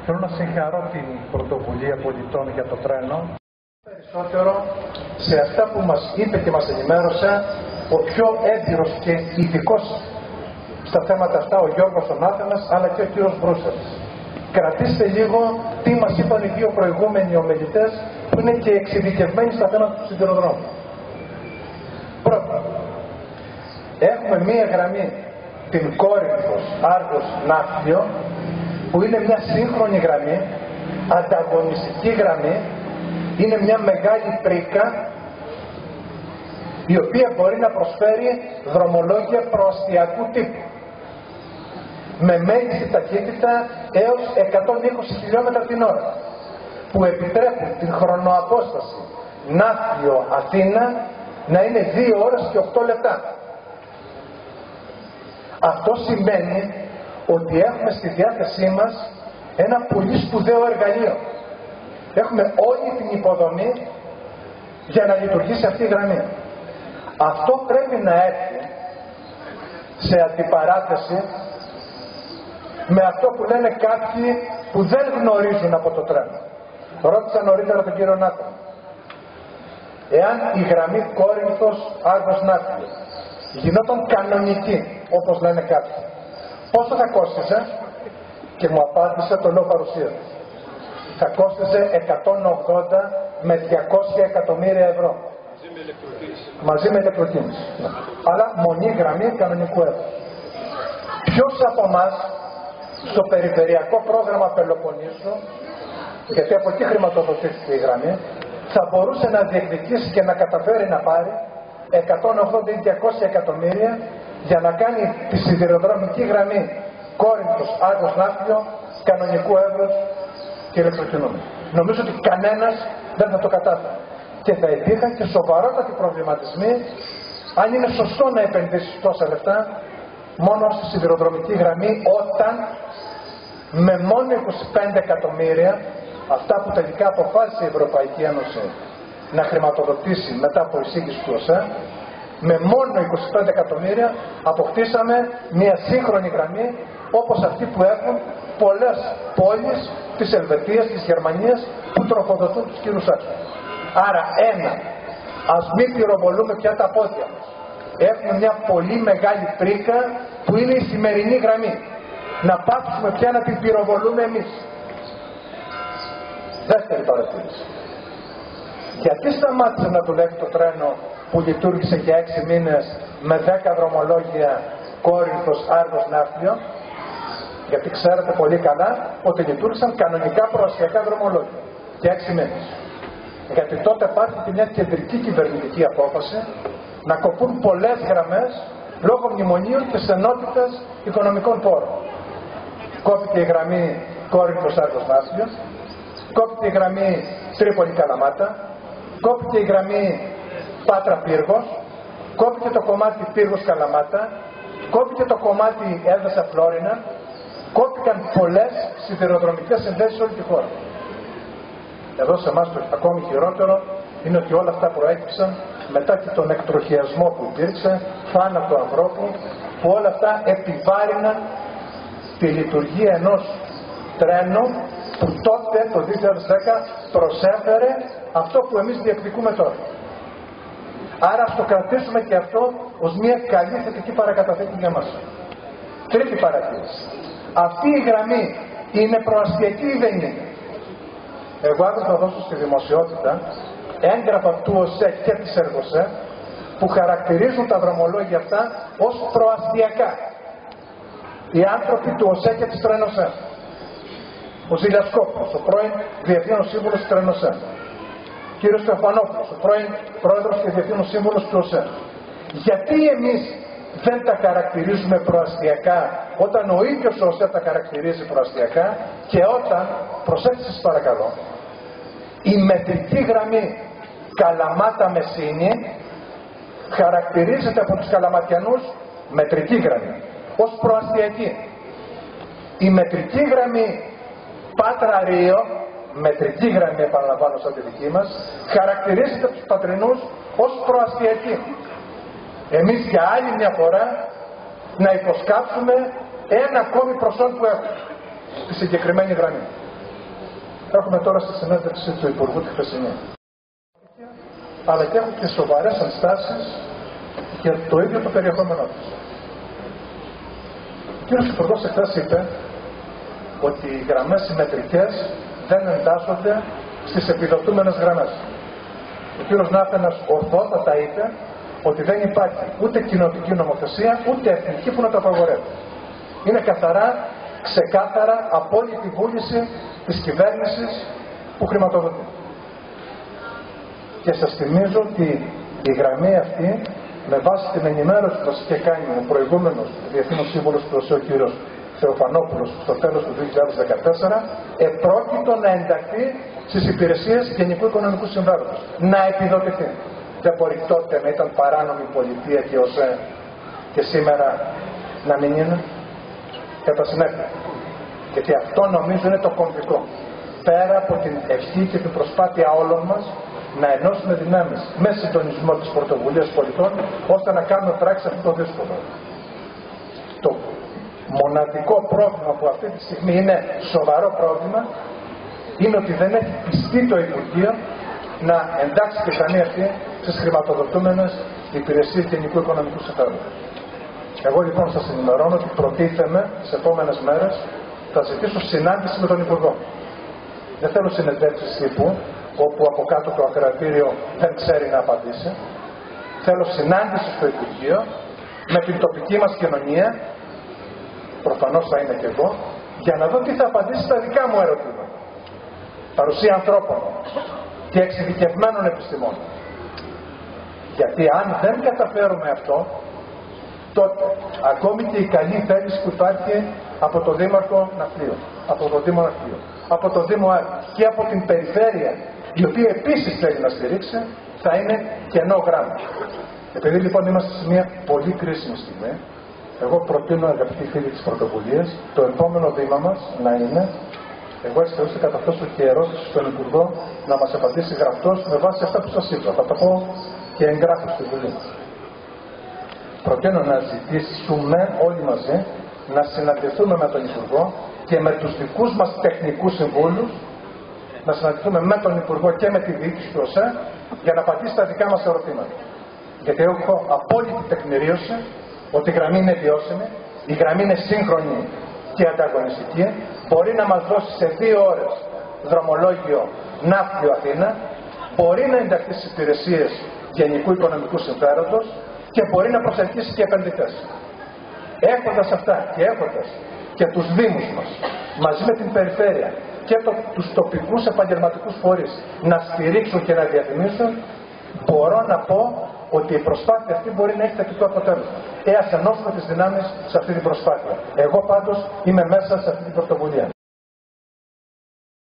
Θέλω να συγχαρώ την πρωτοβουλία πολιτών για το τρένο. Περισσότερο σε αυτά που μας είπε και μας ενημέρωσε ο πιο έμπειρος και ειδικός στα θέματα αυτά, ο Γιώργος Ωνάθενας, αλλά και ο κύριος Μπρούσελς. Κρατήστε λίγο τι μας είπαν οι δύο προηγούμενοι ομιλητές που είναι και εξειδικευμένοι στα θέματα του σιδηροδρόμου. Πρώτα, έχουμε μία γραμμή, την Κόρινθος Άργος Ναύπλιο, που είναι μια σύγχρονη γραμμή, ανταγωνιστική γραμμή, είναι μια μεγάλη πρίκα η οποία μπορεί να προσφέρει δρομολόγια προαστιακού τύπου με μέγιστη ταχύτητα έως 120 χιλιόμετρα την ώρα, που επιτρέπουν την χρονοαπόσταση Ναύπλιο-Αθήνα να είναι 2 ώρες και 8 λεπτά. Αυτό σημαίνει ότι έχουμε στη διάθεσή μας ένα πολύ σπουδαίο εργαλείο. Έχουμε όλη την υποδομή για να λειτουργήσει αυτή η γραμμή. Αυτό πρέπει να έρθει σε αντιπαράθεση με αυτό που λένε κάποιοι που δεν γνωρίζουν από το τρένο. Ρώτησα νωρίτερα τον κύριο Νάτο, εάν η γραμμή Κόρινθος Άργος Ναύπλιο γινόταν κανονική, όπως λένε κάποιοι, πόσο θα κόστιζε? Και μου απάντησε, το λέω παρουσία, θα κόστιζε 180 με 200 εκατομμύρια ευρώ. Μαζί με ηλεκτροκίνηση. Αλλά μονή γραμμή κανονικού έργου. Ποιος από εμάς στο περιφερειακό πρόγραμμα Πελοποννήσου, γιατί από εκεί χρηματοδοτήθηκε η γραμμή, θα μπορούσε να διεκδικήσει και να καταφέρει να πάρει 180 ή 200 εκατομμύρια για να κάνει τη σιδηροδρομική γραμμή Κόρινθος Άργος Ναύπλιο κανονικού εύρους και ηλεκτροκινούμενου? Νομίζω ότι κανένας δεν θα το κατάφερε. Και θα υπήρχαν και σοβαρότατοι προβληματισμοί αν είναι σωστό να επενδύσεις τόσα λεφτά μόνο στη σιδηροδρομική γραμμή, όταν με μόνο 25 εκατομμύρια, αυτά που τελικά αποφάσισε η Ευρωπαϊκή Ένωση να χρηματοδοτήσει μετά από εισήγηση του ΟΣΕ, με μόνο 25 εκατομμύρια αποκτήσαμε μια σύγχρονη γραμμή όπως αυτή που έχουν πολλές πόλεις της Ελβετίας, της Γερμανίας, που τροφοδοτούν τους κύριους άξονες. Άρα ας μην πυροβολούμε πια τα πόδια μας. Έχουμε μια πολύ μεγάλη πρίκα που είναι η σημερινή γραμμή. Να πάψουμε πια να την πυροβολούμε εμείς. Δεύτερη παρατήρηση. Γιατί σταμάτησε να δουλεύει το τρένο που λειτουργήσε για 6 μήνες με 10 δρομολόγια Κόρινθος Άργος Ναύπλιο? Γιατί ξέρετε πολύ καλά ότι λειτουργήσαν κανονικά προαστιακά δρομολόγια για 6 μήνες. Γιατί τότε υπάρχει και μια κεντρική κυβερνητική απόφαση να κοπούν πολλές γραμμές λόγω μνημονίων και στενότητας οικονομικών πόρων. Κόπηκε η γραμμή Κόρινθος Άργος Ναύπλιο, κόπηκε η γραμμή Τρίπολη Καλαμάτα, κόπηκε η γραμμή Πάτρα Πύργος, κόπηκε το κομμάτι Πύργος Καλαμάτα, κόπηκε το κομμάτι Έδεσα Φλόρινα, κόπηκαν πολλές σιδηροδρομικές συνδέσεις σε όλη τη χώρα. Εδώ σε εμάς το ακόμη χειρότερο είναι ότι όλα αυτά προέκυψαν μετά και τον εκτροχιασμό που υπήρξε, θάνατο ανθρώπου, που όλα αυτά επιβάρυναν τη λειτουργία ενός τρένου που τότε το 2010 προσέφερε αυτό που εμείς διεκδικούμε τώρα. Άρα ας το κρατήσουμε και αυτό ως μια καλή θετική παρακαταθήκη για μας. Τρίτη παρατήρηση. Αυτή η γραμμή είναι προαστιακή ή δεν είναι? Εγώ αύριο θα δώσω στη δημοσιότητα έγγραφα του ΟΣΕ και της ΕΡΓΟΣΕ που χαρακτηρίζουν τα δρομολόγια αυτά ως προαστιακά. Οι άνθρωποι του ΟΣΕ και της Τρένοσέ. Ο Ζηλιασκόπουλος, ο πρώην Διευθύνων Σύμβουλος της Τρένοσέ. Κύριος Στεφανόπουλος, ο πρώην Πρόεδρος και Διευθύνων Σύμβουλος του ΟΣΕ. Γιατί εμείς δεν τα χαρακτηρίζουμε προαστιακά όταν ο ίδιος ο ΟΣΕ τα χαρακτηρίζει προαστιακά, και όταν, προσέξτε σας παρακαλώ, η μετρική γραμμή Καλαμάτα-Μεσίνη χαρακτηρίζεται από τους καλαματιανούς μετρική γραμμή ως προαστιακή. Η μετρική γραμμή Πάτρα-Ρίο, μετρική γραμμή επαναλαμβάνω σαν τη δική μας, χαρακτηρίζεται από τους πατρινούς ως προαστιακή. Εμείς για άλλη μια φορά να υποσκάψουμε ένα ακόμη προσόν που έχουμε στη συγκεκριμένη γραμμή. Έχουμε τώρα στη συνέντευξη του Υπουργού τη χθεσινή. Αλλά και έχουν και σοβαρές ενστάσεις για το ίδιο το περιεχόμενό της. Ο κύριος Υπουργός εχθές είπε ότι οι γραμμές συμμετρικές δεν εντάσσονται στις επιδοτούμενες γραμμές. Ο κύριος Ναύτενας ορθότατα είπε ότι δεν υπάρχει ούτε κοινοτική νομοθεσία ούτε εθνική που να το απαγορεύει. Είναι καθαρά, ξεκάθαρα, απόλυτη βούληση της κυβέρνησης που χρηματοδοτεί. Και σας θυμίζω ότι η γραμμή αυτή, με βάση την ενημέρωση που μας είχε κάνει ο προηγούμενος Διευθύνων Σύμβουλος του ΟΣΕ, ο κύριος Θεοφανόπουλος, στο τέλος του 2014, επρόκειτο να ενταχθεί στις υπηρεσίες γενικού οικονομικού συμφέροντος. Να επιδοτηθεί. Δεν μπορεί τότε να ήταν παράνομη πολιτεία και ΟΣΕ και σήμερα να μην είναι. Κατά συνέπεια. Γιατί αυτό νομίζω είναι το κομβικό. Πέρα από την ευχή και την προσπάθεια όλων μας να ενώσουμε δυνάμεις με συντονισμό της πρωτοβουλίας πολιτών, ώστε να κάνουμε πράξη αυτό το δύσκολο. Το μοναδικό πρόβλημα που αυτή τη στιγμή είναι σοβαρό πρόβλημα είναι ότι δεν έχει πιστεί το Υπουργείο να εντάξει τη γραμμή αυτή στις χρηματοδοτούμενες υπηρεσίες γενικού οικονομικού συμφέροντος. Εγώ λοιπόν σας ενημερώνω ότι προτίθεμαι τις επόμενες μέρες θα ζητήσω συνάντηση με τον Υπουργό. Δεν θέλω συνεντεύξεις τύπου όπου από κάτω το ακροατήριο δεν ξέρει να απαντήσει. Θέλω συνάντηση στο Υπουργείο με την τοπική μας κοινωνία, προφανώς θα είναι και εγώ, για να δω τι θα απαντήσει στα δικά μου ερωτήματα. Παρουσία ανθρώπων και εξειδικευμένων επιστημόνων. Γιατί αν δεν καταφέρουμε αυτό, τότε ακόμη και η καλή θέληση που υπάρχει από το Δήμαρχο Ναυτλίου, από το Δήμο Ναυτλίου, από το Δήμο Άρης και από την Περιφέρεια, η οποία επίσης θέλει να στηρίξει, θα είναι κενό γράμμα. Επειδή λοιπόν είμαστε σε μια πολύ κρίσιμη στιγμή, εγώ προτείνω, αγαπητοί φίλοι της πρωτοβουλίας, το επόμενο βήμα μας να είναι, εγώ έτσι θα καταθέσω και ερώτηση στον Υπουργό να μας απαντήσει γραπτός με βάση αυτά που σας είπα. Θα τα πω και εγγράφω στη Βουλή. Προτείνω να ζητήσουμε όλοι μαζί να συναντηθούμε με τον Υπουργό και με τους δικούς μας τεχνικούς συμβούλους, να συναντηθούμε με τον Υπουργό και με τη διοίκηση του ΟΣΕ για να απαντήσει τα δικά μας ερωτήματα. Γιατί έχω απόλυτη τεκμηρίωση ότι η γραμμή είναι βιώσιμη, η γραμμή είναι σύγχρονη και ανταγωνιστική, μπορεί να μας δώσει σε 2 ώρες δρομολόγιο Ναύπλιο Αθήνα, μπορεί να ενταχθεί στις υπηρεσίες γενικού οικονομικού συμφέροντος και μπορεί να προσελκύσει και επενδυτές. Έχοντας αυτά και έχοντας και τους Δήμους μας μαζί με την Περιφέρεια και τους τοπικούς επαγγελματικούς φορείς να στηρίξουν και να διαφημίσουν, μπορώ να πω ότι η προσπάθεια αυτή μπορεί να έχει θετικό αποτέλεσμα. Ας ενώσουμε τις δυνάμεις σε αυτή την προσπάθεια. Εγώ πάντως είμαι μέσα σε αυτή την πρωτοβουλία.